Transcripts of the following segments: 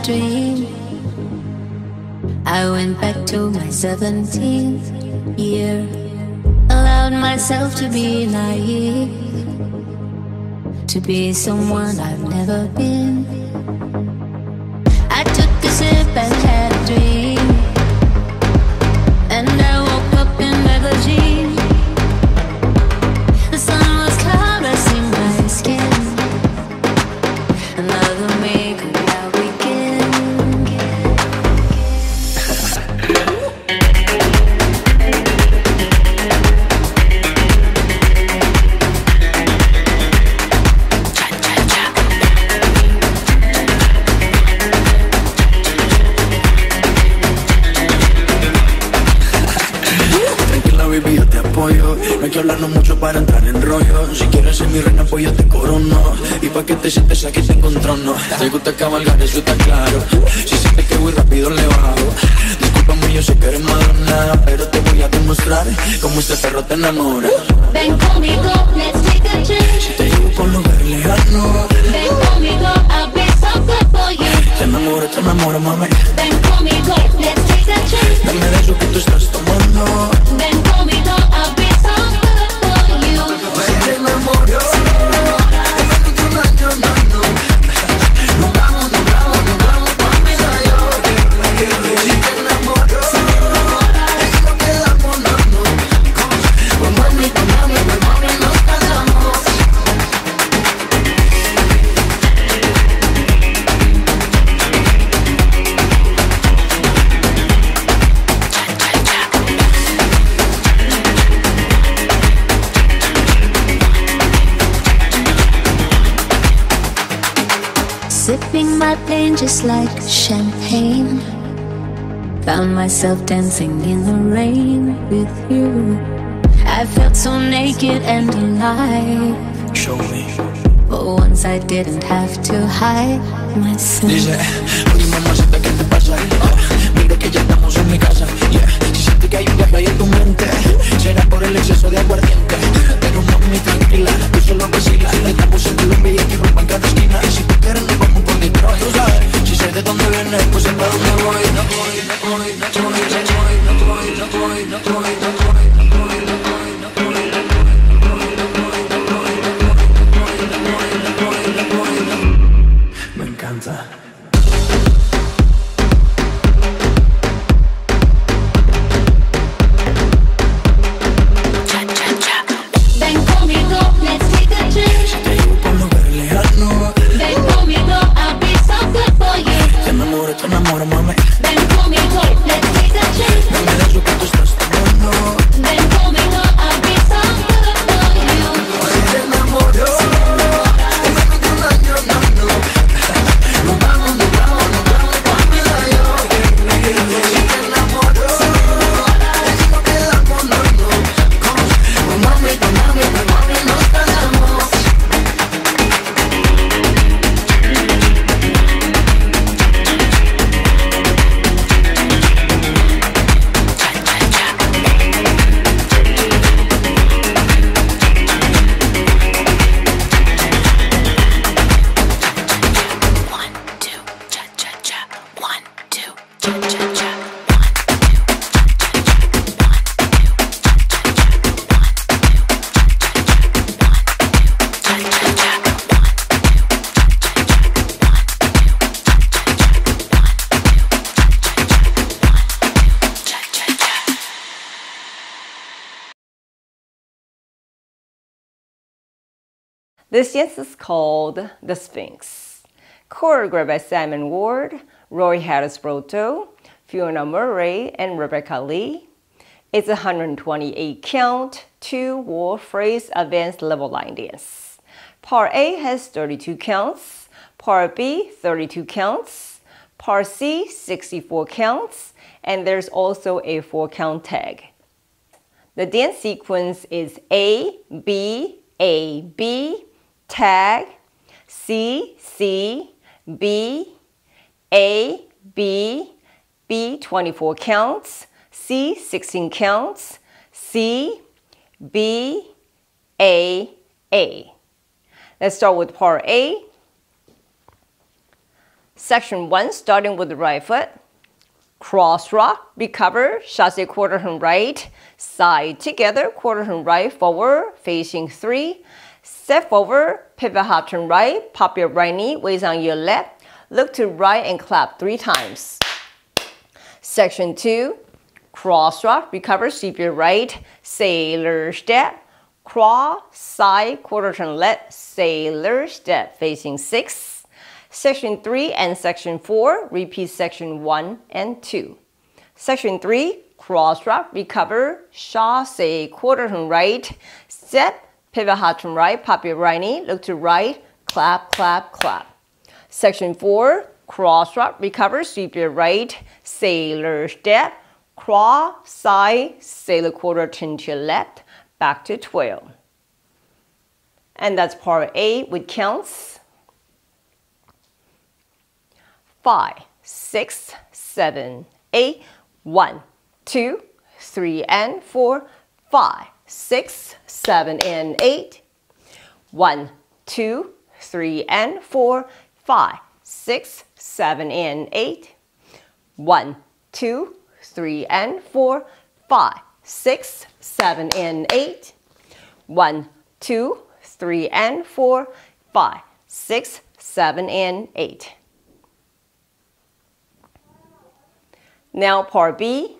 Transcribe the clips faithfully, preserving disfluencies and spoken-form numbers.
dream. I went back to my seventeenth year, allowed myself to be naive, to be someone I've never been. I took a sip and had a dream, and I woke up in Medellin. The sun was cloudless in my skin. Another make a wild weekend. Tranquila, baby, yo te apoyo. No hay que hablarnos mucho para entrar en rollo. Si quieres ser mi reina, pues yo te corono. Y pa' que te sientes aquí tengo un trono. Te gusta cabalgar, eso está claro. Si sientes que voy rápido, le bajo. Discúlpame, yo sé que eres Madonna, pero te voy a demostrar cómo este perro te enamora. Ven conmigo, let's take a trip. Si te llevo por lugares lejanos, Ven conmigo, I'll be so good for you. te enamoro, te enamoro, mami. Ven conmigo, let's take a trip. Dame de eso que tú estás tomando. Ven conmigo, I'll be so good for you. Te enamoro. Sipping my pain just like champagne. Found myself dancing in the rain with you. I felt so naked and alive. Show me. But once I didn't have to hide myself. Dice, oye mamacita, ¿qué te pasa? Ah, mira que ya estamos en mi casa. Yeah. Si sientes que hay un viaje ahí en tu mente, será por el exceso de aguardiente. Pero mami, tranquila, tú solo vacila. Estamos en Colombia y aquí ropa en cada esquina. Y si tú quieres nos vamos por Detroit, tú sabes. Si sé de dónde vienes, pues sé para dónde voy. No voy, no voy, no voy, no voy, no voy, no voy, no voy, no voy, no voy. Me encanta. Ven conmigo, let's take a trip. Si te llevo por lugares lejanos, Ven conmigo, I'll be so good for you. te enamoro, te enamoro, mami. Ven conmigo, let's take a trip. Dame de eso que tú estás tomando. Ven conmigo, I'll be so good for you. Te enamoro. Nos vamos, nos vamos, nos vamos pa' Nueva York. Si te enamoro, si nos quedamos, no, no. Con mami, con mami, con mami nos casamos. One, two, cha cha cha. One, two, cha cha cha. This dance is called The Sphinx. Choreographed by Simon Ward, Roy Harris-Broto, Fiona Murray, and Rebecca Lee. It's a one hundred twenty-eight count, two wall phrase advanced level line dance. Part A has thirty-two counts, Part B thirty-two counts, Part C sixty-four counts, and there's also a four count tag. The dance sequence is A, B, A, B, tag, C, C, B, A, B, B twenty-four counts, C sixteen counts, C, B, A, A. Let's start with part A. Section one, starting with the right foot. Cross rock, recover, chassé quarter turn right, side together, quarter turn right, forward, facing three. Step forward, pivot half turn right, pop your right knee, weight on your left. Look to right and clap three times. Section two, cross rock, recover, sweep your right, sailor step. Cross, side, quarter turn left, sailor step, facing six. Section three and section four, repeat section one and two. Section three, cross rock, recover, chassé, quarter turn right, step, pivot half turn right, pop your right knee, look to right, clap, clap, clap. Section four, cross rock, recover, sweep your right, sailor step, cross, side, sailor quarter turn to your left, back to twelve. And that's part A with counts. Five, six, seven, eight, one, two, three, and four, five, six, seven, and eight. One, two, three, and four, five, six, seven, and eight. One, two, three, and four, five, six, seven, and eight. One, two, three, and four, five, six, seven, and eight. Now part B.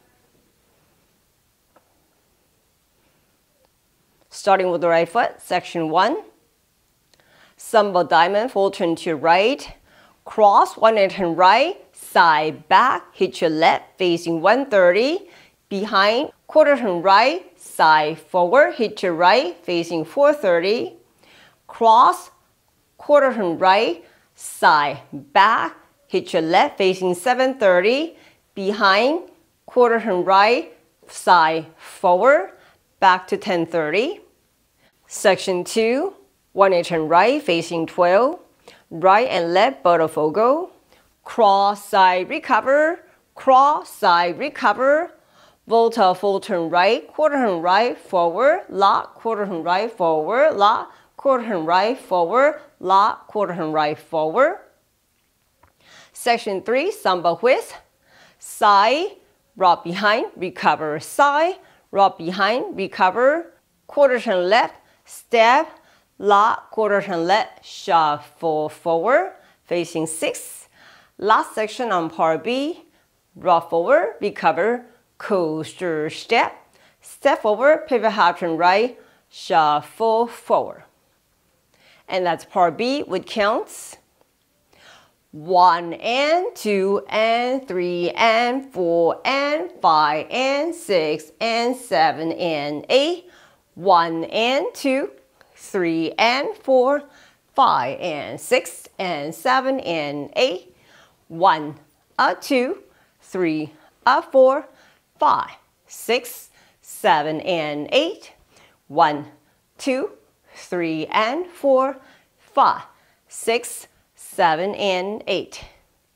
Starting with the right foot, section one. Samba diamond, full turn to your right. Cross, one and turn right, side back, hit your left, facing one thirty. Behind, quarter turn right, side forward, hit your right, facing four thirty. Cross, quarter turn right, side back, hit your left, facing seven thirty. Behind, quarter turn right, side forward, back to ten thirty. Section two, one and turn right, facing twelve. Right and left, Botafogo. Cross, side, recover. Cross, side, recover. Volta, full turn right, quarter turn right, forward, lock, quarter turn right, forward, lock, quarter turn right, forward, lock, quarter turn right, forward. Section three, samba whisk. Side, rock behind, recover, side, rock behind, recover, quarter turn left, step, lock, quarter turn left, shuffle forward, facing six. Last section on part B, rock forward, recover, coaster step, step forward, pivot half turn right, shuffle forward. And that's part B with counts. One and two and three and four and five and six and seven and eight. One and two, three and four, five and six and seven and eight. One, a two, three, a four, five, six, seven and eight. One, two, three and four, five, six, seven and eight.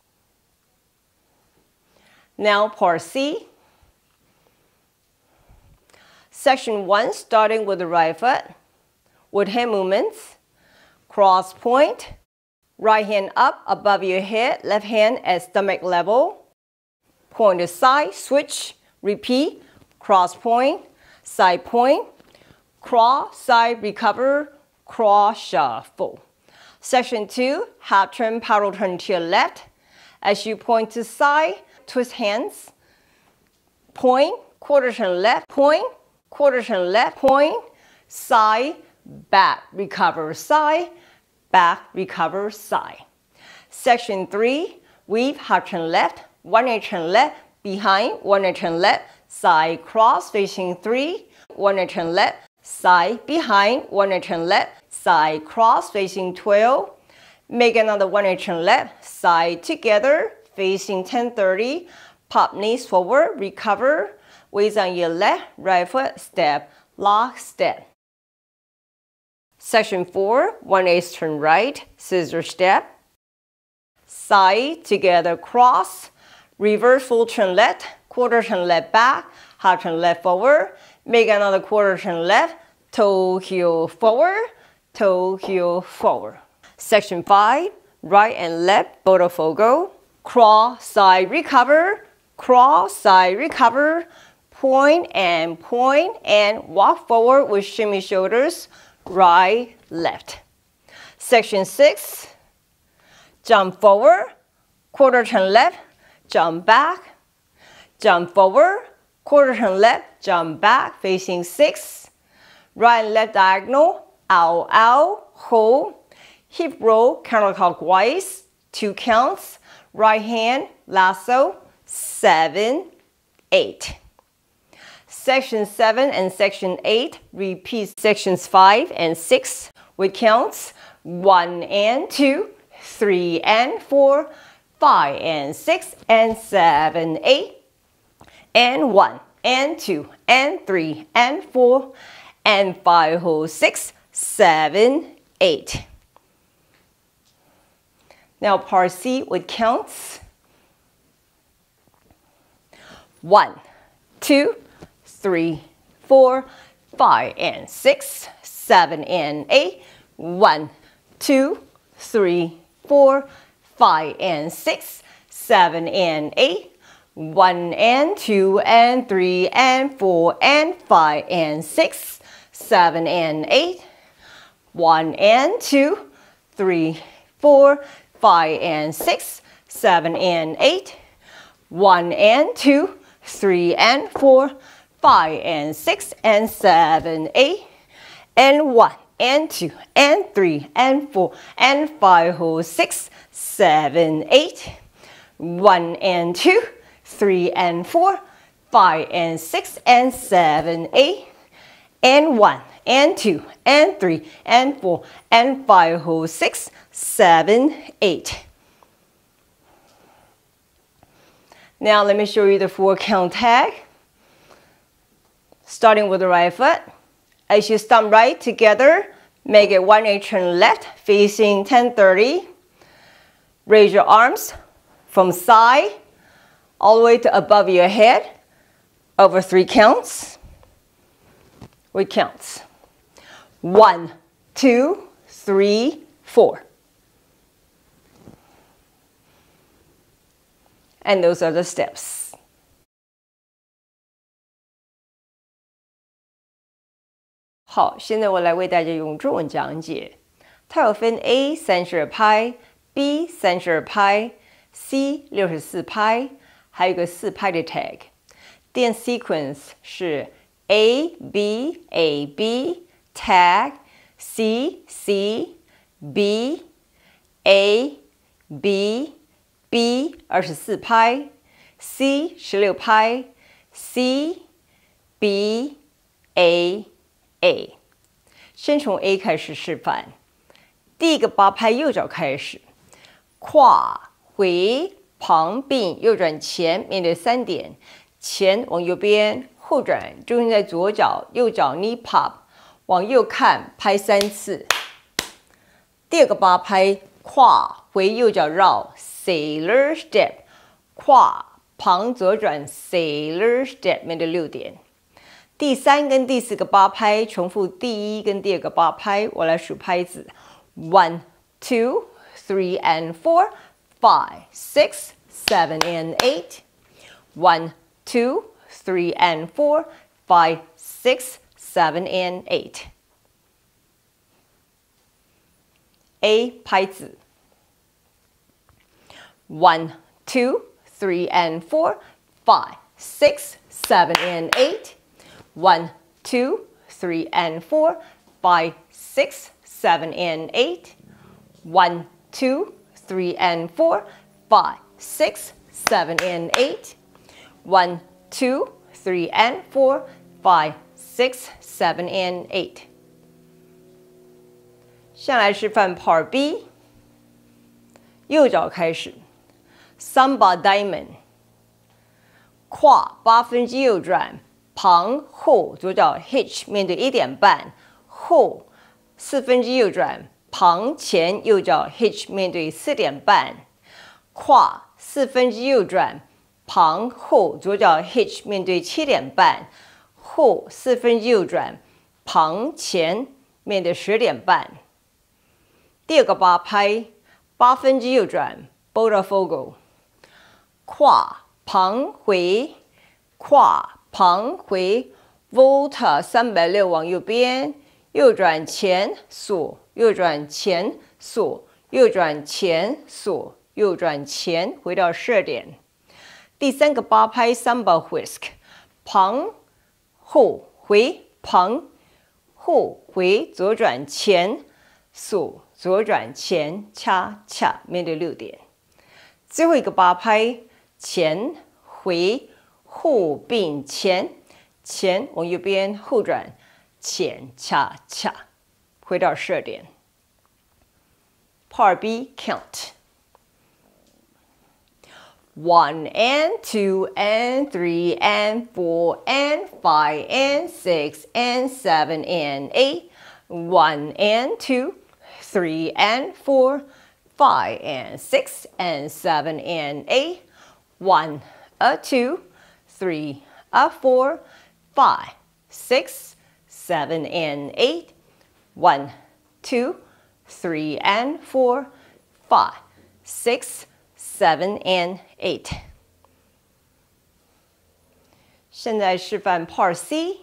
Now part C. Section one, starting with the right foot, with hand movements. Cross point, right hand up above your head, left hand at stomach level. Point to side, switch, repeat, cross point, side point, cross, side, recover, cross, shuffle. Section two, half turn, paddle turn to your left. As you point to side, twist hands. Point, quarter turn left, point, quarter turn left, point, side, back, recover, side, back, recover, side. Section three, weave, half turn left, one and turn left, behind, one and turn left, side cross, facing three, one and turn left, side, behind, one and turn left, side cross, facing twelve. Make another one and turn left, side together, facing ten thirty. Pop knees forward, recover, weight on your left, right foot, step, lock, step. Section four, one eighth turn right, scissor step. Side, together, cross, reverse full turn left, quarter turn left back, half turn left forward. Make another quarter turn left, toe heel forward, toe heel forward. Section five, right and left, both forgo. Cross side recover, cross side recover, point and point and walk forward with shimmy shoulders, right, left. Section six, jump forward, quarter turn left, jump back, jump forward, quarter turn left, jump back, facing six, right and left diagonal, out, out, hold, hip roll counterclockwise, two counts, right hand, lasso, seven, eight. Section seven and section eight, repeat sections five and six with counts, one and two, three and four, five and six and seven, eight, and one and two and three and four and five, hold six, seven, eight. Now part C with counts. One, two, three, four, five and six, seven and eight. One, two, three, four, five and six, seven and eight. One and two and three and four and five and six, seven and eight. One and two, three, four, five and six, seven and eight. One and two, three and four, five and six and seven, eight. And one and two and three and four and five, hold six, seven, eight. One and two, three and four, five and six and seven, eight. And one and two and three and four and five, hold six, seven, eight. Now let me show you the full count tag. Starting with the right foot. As you stomp right together, make it one eight turn left facing ten thirty. Raise your arms from side all the way to above your head over three counts. With counts. One, two, three, four. And those are the steps.好，现在我来为大家用中文讲解。它有分 A 三十二拍 ，B 三十二拍 ，C 六十四拍，还有一个四拍的 tag。电 sequence 是 A B A B tag C C B A B B 二十四拍 ，C 十六拍 ，C B A A。先从 A 开始示范。第一个八拍右脚开始，跨回旁并右转前，面对三点，前往右边，后转重心在左脚，右脚 knee pop， 往右看拍三次。第二个八拍跨回右脚绕 sailor step， 跨旁左转 sailor step， 面对六点。第三跟第四个八拍重复第一跟第二个八拍，我来数拍子 one, two, three and four, five, six, seven and eight. one, two, three and four, five, six, seven and eight. A 拍子 one, two, three and four, five, six, seven and eight. one, two, three and four, five, six, seven and eight. one, two, three and four, five, six, seven and eight. one, two, three and four, five, six, seven and eight. 下来示范 Part B， 右脚开始 Samba Diamond， 跨八分之右转，旁后左脚 hitch 面对一点半，后四分之右转，旁前右脚 hitch 面对四点半，跨四分之右转，旁后左脚 hitch 面对七点半，后四分之右转，旁前面对十点半。第二个八拍， 八分之右转 Botafogo， 跨旁回，跨旁回 Volta 三百六往右边，右转前锁，右转前锁，右转前锁，右转前回到十二点。第三个八拍 Samba Whisk， 旁后回，旁后回，左转前锁，左转前恰恰，面对六点。最后一个八拍前回后并前，前往右边后转前恰恰，回到十二点。Part B count。One and two and three and four and five and six and seven and eight. One and two, three and four, five and six and seven and eight. One, a two, three, a four, five, six, seven and eight. One, two, three and four, five, six, seven and eight。现在示范 Part C。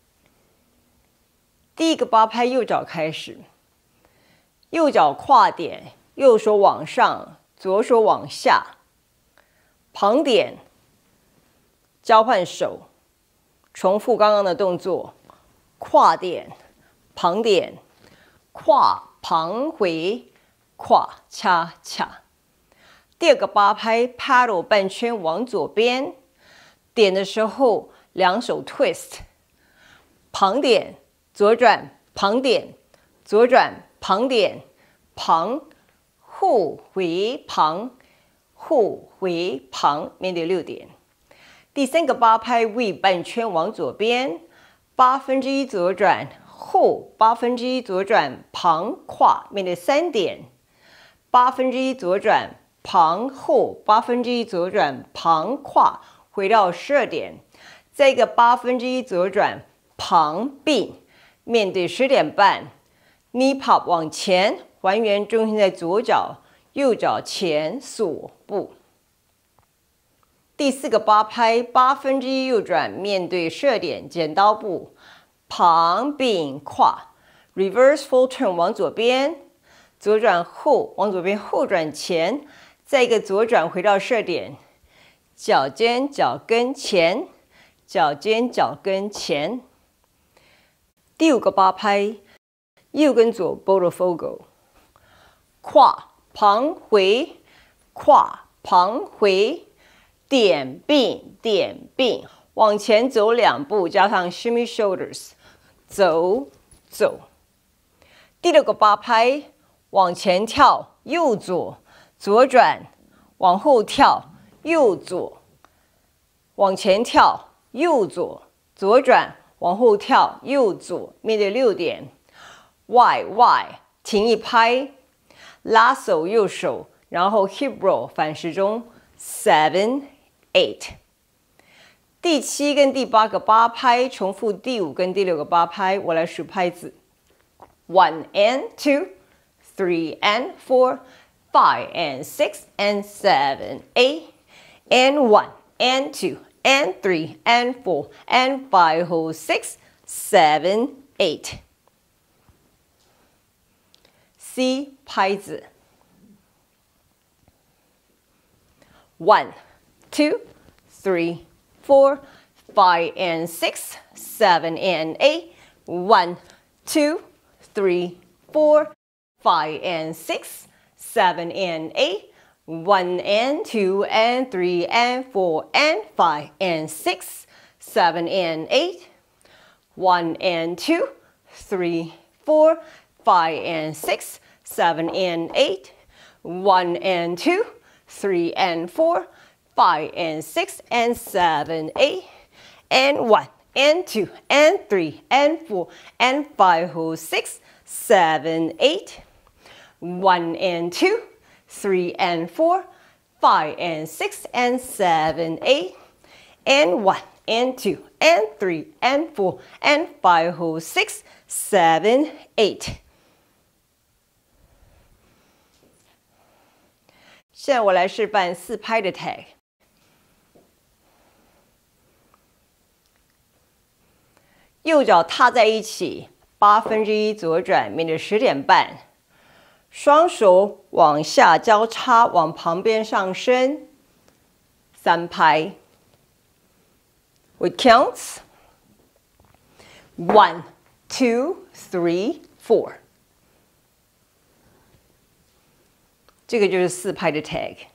第一个八拍右脚开始，右脚跨点，右手往上，左手往下，旁点，交换手，重复刚刚的动作，跨点，旁点，跨旁回，跨恰恰。第二个八拍 paddle 半圈往左边，点的时候两手 twist， 旁点，左转，旁点，左转，旁点，旁，后回旁，后回旁，面对六点。第三个八拍 V 半圈往左边，八分之一左转，后八分之一左转，旁跨，面对三点，八分之一左转。旁后八分之一左转，旁跨回到十二点，再一个八分之一左转，旁并面对十点半 ，knee pop 往前，还原重心在左脚，右脚前锁步。第四个八拍八分之一右转，面对十二点，剪刀步，旁并跨 ，reverse full turn 往左边，左转后往左边后转前。再一个左转回到十二点，脚尖脚跟前，脚尖脚跟前。第五个八拍，右跟左 Botafogo， 跨旁回，跨旁回，点并点并，往前走两步，加上 shimmy shoulders， 走走。第六个八拍，往前跳，右左。左转，往后跳，右左，往前跳，右左，左转，往后跳，右左，面对六点 ，Y Y 停一拍，拉手右手，然后 hip roll 反时钟 ，seven eight。第七跟第八个八拍重复第五跟第六个八拍，我来数拍子 ，one and two, three and four。Five and six and seven, eight, and one, and two, and three, and four, and five, hold six, seven, eight. C 拍子 one, two, three, four, five and six, seven and eight, one, two, three, four, five and six. Seven and eight, one and two and three and four and five and six, seven and eight, one and two, three, four, five and six, seven and eight, one and two, three and four, five and six and seven, eight, and one and two and three and four and five, hold six, seven, eight. One and two, three and four, five and six and seven, eight, and one and two and three and four and five, hold six, seven, eight. 现在我来示范四拍的 tag。右脚踏在一起，八分之一左转，面对十点半。双手往下交叉，往旁边上升，三拍。We count one, two, three, four。这个就是四拍的 tag。